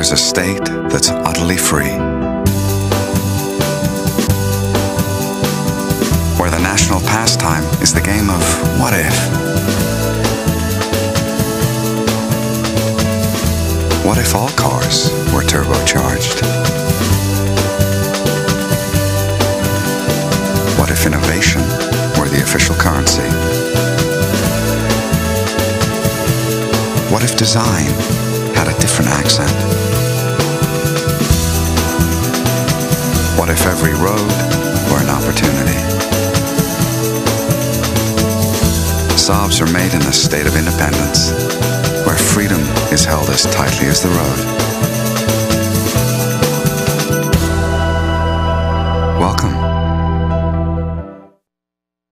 there's a state that's utterly free, where the national pastime is the game of what if? What if all cars were turbocharged? What if innovation were the official currency? What if design had a different accent? What if every road were an opportunity? Saabs are made in a state of independence, where freedom is held as tightly as the road.